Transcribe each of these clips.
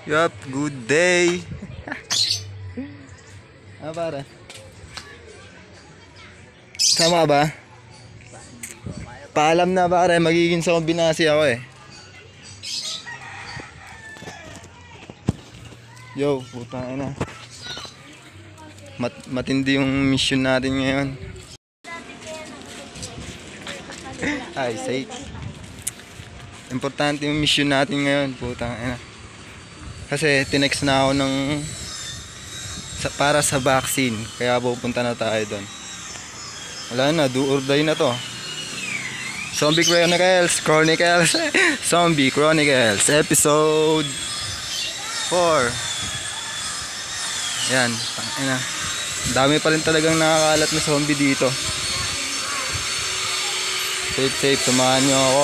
Yup, good day. Pare? Sama ba? Paalam na pare, magiging zombie na kasi ako eh. Yo, putang ina. Matindi yung mission natin ngayon. Ay, say. Importante yung mission natin ngayon, putang ina. Kasi tinext na ako para sa vaccine, kaya pupunta na tayo doon. Wala na, do or die na to. Zombie Chronicles Zombie Chronicles episode 4. Yan, tangina. Dami pa rin talagang nakakalat na zombie dito. Safe, tumahan nyo ako.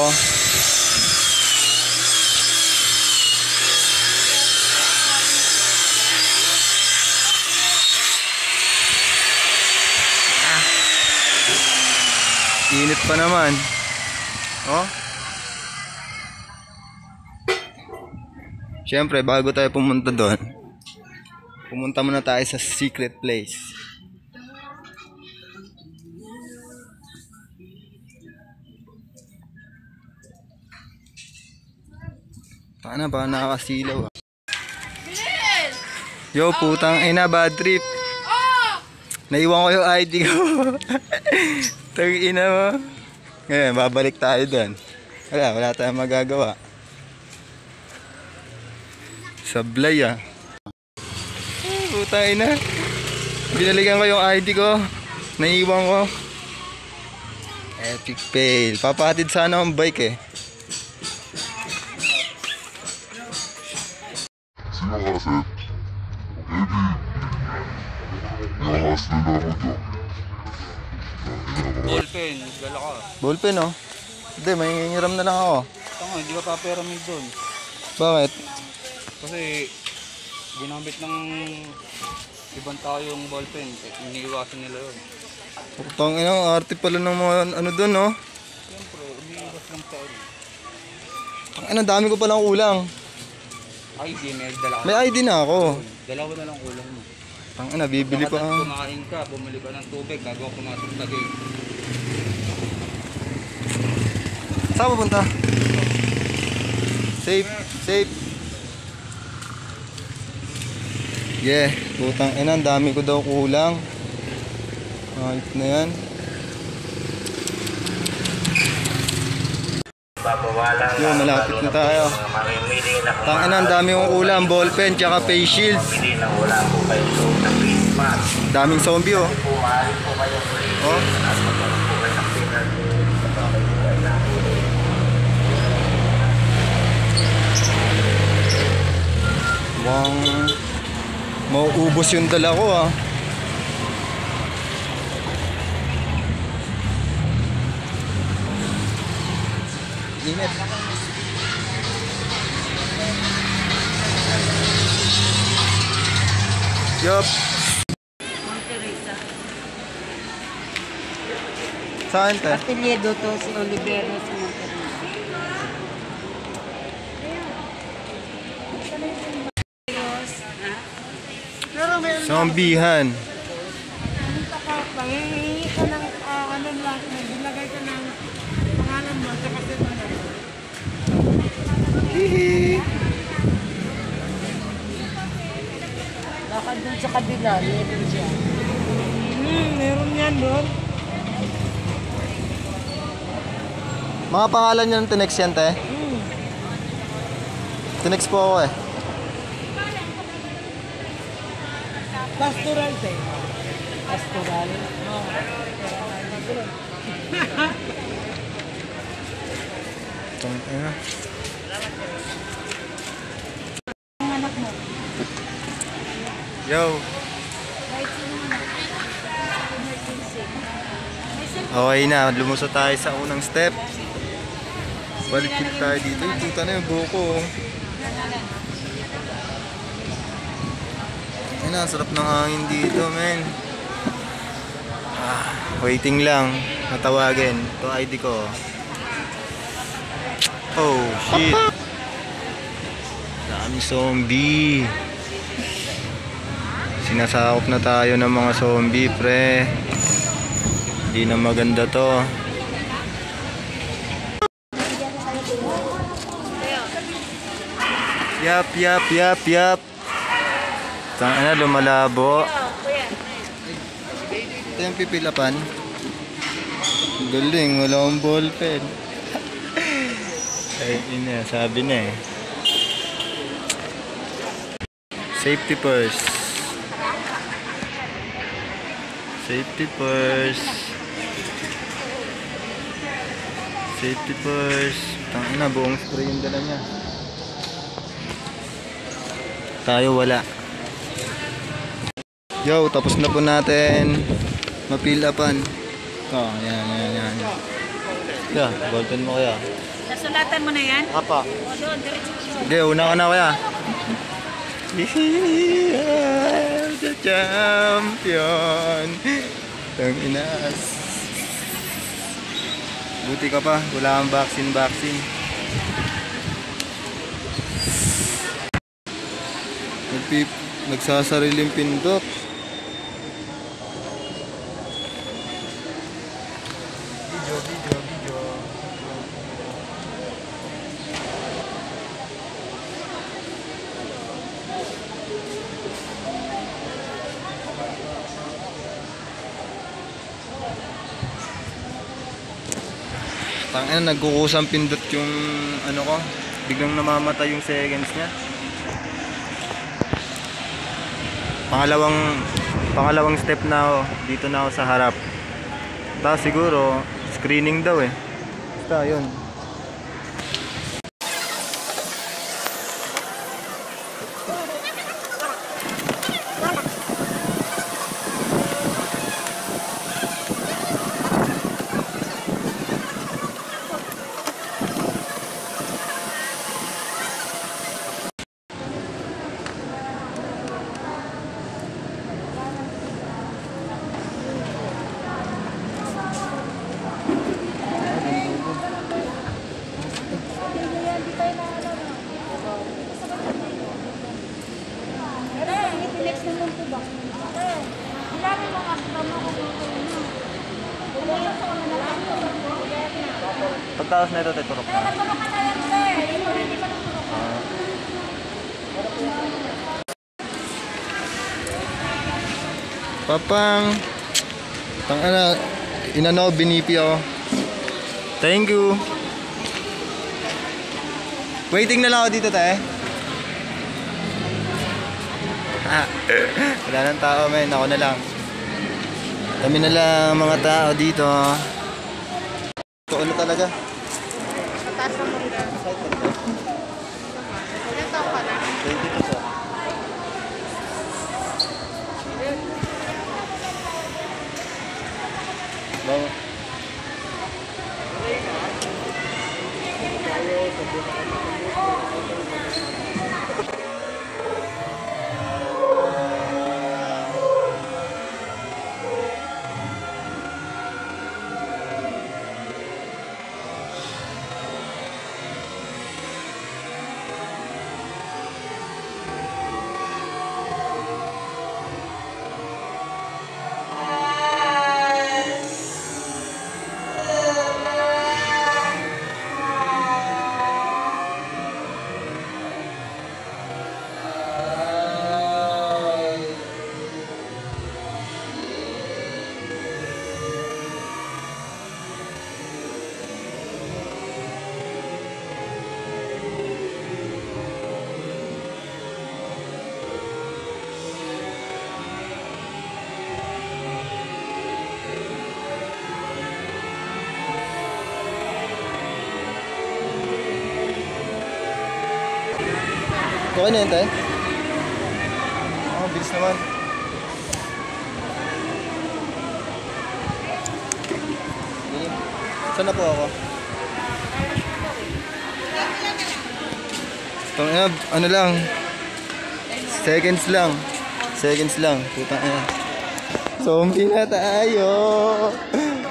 Init pa naman. Oh. Siyempre, bago tayo pumunta doon, pumunta muna tayo sa secret place. Paano ba nakakasilaw? Yo, putang ina, bad trip. Naiwan ko yung ID ko. Tangina mo. Ngayon, babalik tayo doon. Wala tayong magagawa. Sablay ah. Putang ina. Binalikan ko yung ID ko. Naiwan ko. Epic fail. Papatid sana ang bike eh. Sino kasi? Nakahasla na ako dyan. Ballpen, gala ka. Ballpen oh. Hindi, may ngiram na lang ako. Tanga, hindi ka paperamid doon. Bakit? Kasi ginamit ng ibang tao yung ballpen. Iniiwasan nila yun. Putang ina, arte pala ng mga ano doon no. Siyempre, umiiwas lang sa ano. Ang dami ko palang kulang. ID, may dala ka. May ID na ako. Dalawa na lang kulang mo. Ang ina, bibili pa. Kumain ka, bumili ka ng tubig, gagawa pumasok na gate. Saan pupunta? Safe. Yeah, putang ina, ang dami ko daw kulang. Ayos na yan. Yo, malapit na tayo. Tangina, ang dami kong ulam, ballpen, tsaka face shield. Daming zombie oh. Oh. Bang mauubos yung dala ko ah. Init. Yup. Saan te? Apelyido to si Olivero sa Monterrey. Zombihan. Pumunta ka, pangingi ka ng ano lang, naglagay ka ng pangalan mo, tsaka sa pangalan. Hihi. Lakad dun sa kabila, meron siya. Meron yan doon. Mga pangalan niyo ng tinex yan te? Tinex po ako eh. Pastoral tayo. Pastoral? Oo. Tangina. Ang anak mo. Yo. Kahit sino anak. Emergency. Okay na, lumusot tayo sa unang step. Balik tayo dito. Yung puta na yung buko. Ay na, sarap ng hangin dito, men. Waiting lang. Natawagin. Ito ID ko. Oh, shit. Daming zombie. Sinasakop na tayo ng mga zombie, pre. Hindi na maganda to. Yap. Tangina, lumalabo. Ito yung pipilapan. Galing, wala akong ballpen. Ay, ina, sabi na eh. Safety first. Safety first. Safety first. Tangina, buong spray yung dala niya. Tayo wala. Yo, tapos na po natin mapilapan. Oh, yan. Kaya, ballpen mo kaya. Nasulatan mo na yan? Apa? O doon, diretso. Sige, una ka na kaya. The champion. Tang inas. Buti ka pa, wala kang vaccine. Nagsasariling pindot. Video. Tangina, nagkukusang pindot yung ano ko. Biglang namamatay yung seconds niya. Pangalawang step na ako. Dito na ako sa harap. Tapos siguro screening daw eh. Basta yun. Pagtaos na ito, turok na. Papang tangana, inano, binipi ako. Thank you. Waiting na lang ako dito, tayo. Wala nang tao, men. Ako na lang. Kami na lang mga tao dito. Ito ano talaga? Pataas ng mga. Ilan taon ka na? 22 siya. Bang. Okay na yun, tayo? Bilis naman. Saan na po ako? Ano lang? Seconds lang. Putang ina. Zombie na tayo.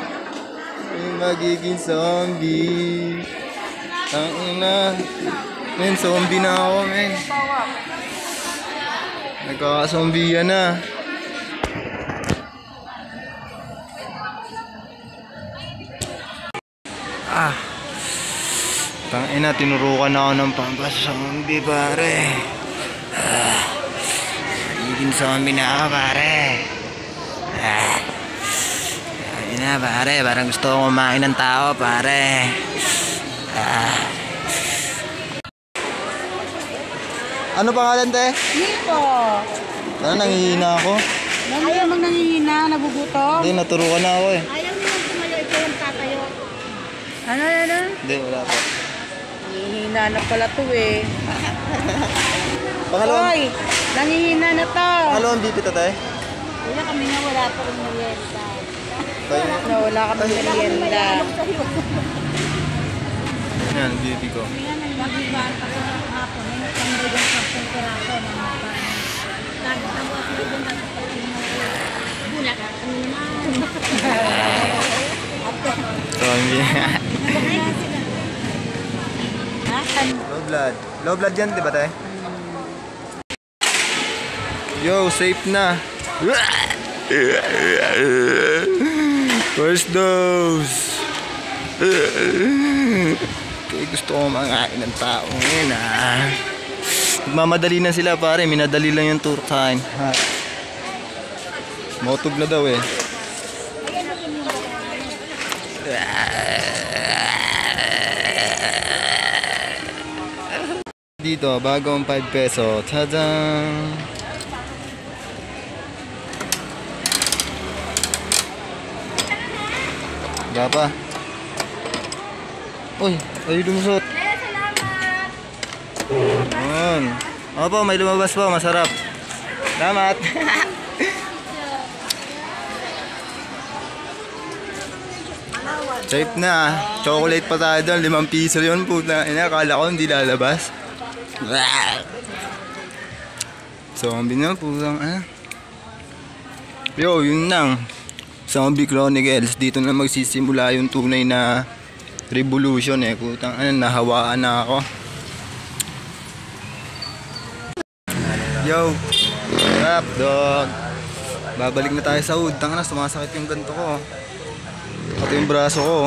May magiging zombie. Ang ina. Men, zombie na ako, men. Nagkakazombie na. Tangina, tinurukan ako ng pampazombie, pare. Nagiging zombie na ako, pare. Ayun na, pare. Parang gusto ko kumain ng tao, pare. Ano pangalan, te? Nico! Ano, nangihina ako? Ayaw mong nangihina, nabubuto? Hindi, naturukan na ako eh. Ayaw nilang tumayo, ikaw ang tatayo. Ano? Hindi, wala pa. Nangihina na pala to eh. Pangalawang, Hoy! Nangihina na to! pangalawang BP to, te? Wala kami na wala pa rin merienda. Tayo. Na wala kami merienda. Yan, BP ko. Nag-ibaan pa ko ng hapon. May pangrigan sa pangkiraso ng mga paano. Nagtamo ako doon na bulat at Zombie. Ha? Low blood. Low blood yan, di ba, te? Yo, safe na. First dose. Kaya gusto ko mangain ng tao ngayon, Magmamadali na sila, pare. Minadali lang yung turok sa akin. Motog na daw eh. Dito, bagong 5 peso. Tadang! Wala pa. Uy, ay lumusot. Ayan. Opo, may lumabas po. Masarap. Salamat. Safe na. Chocolate pa tayo doon. 5 piso yun. Puta. Akala ko hindi lalabas. Zombie na. Putang Yo, yun lang. Zombie Chronicles. Dito na magsisimula yung tunay na revolution eh. Putang nahawaan na ako. Yo, what's up, dog? Babalik na tayo sa hood. Tanga na, sumasakit yung ganto ko. Pati yung braso ko.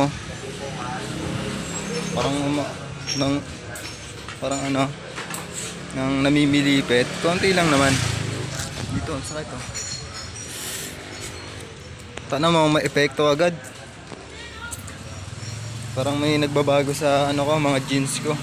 Parang nang namimilipit. Konti lang naman. Dito, ang sakit oh. Tana mo, ma-epekto agad. Parang may nagbabago sa mga jeans ko.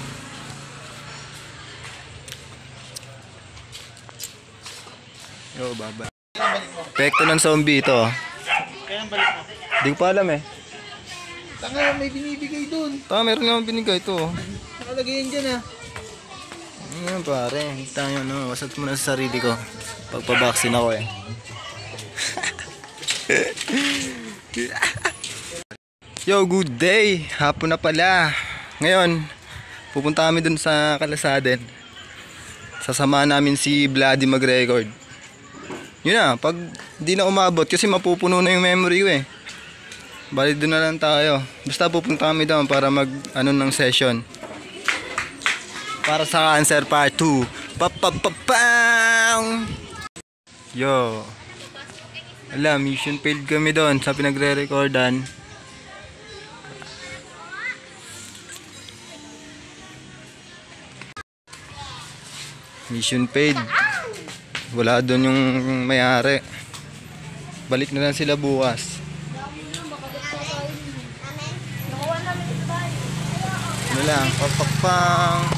Yo, baba. Epekto ng zombie ito. Hindi ko pa alam eh. Tanga, may binibigay dun. Meron naman binigay ito. Nakalagay yan dyan Ayan pare, kita nyo wasat mo na sa sarili ko. Pagpabaksin ako eh. Yo, good day! Hapon na pala. Ngayon, pupunta kami dun sa Kalasaden. Sasamahan namin si Vladi mag-record. Yun na, pag di na umabot kasi mapupuno na yung memory ko eh. Bali doon na lang tayo. Basta pupunta kami doon para mag ng session. Para sa Cancer Part 2. Papapapang! Yo. Ala, mission failed kami doon sa pinagre-recordan. Mission failed. Wala doon yung may-ari. Balik na lang sila bukas. Ano lang, papapang.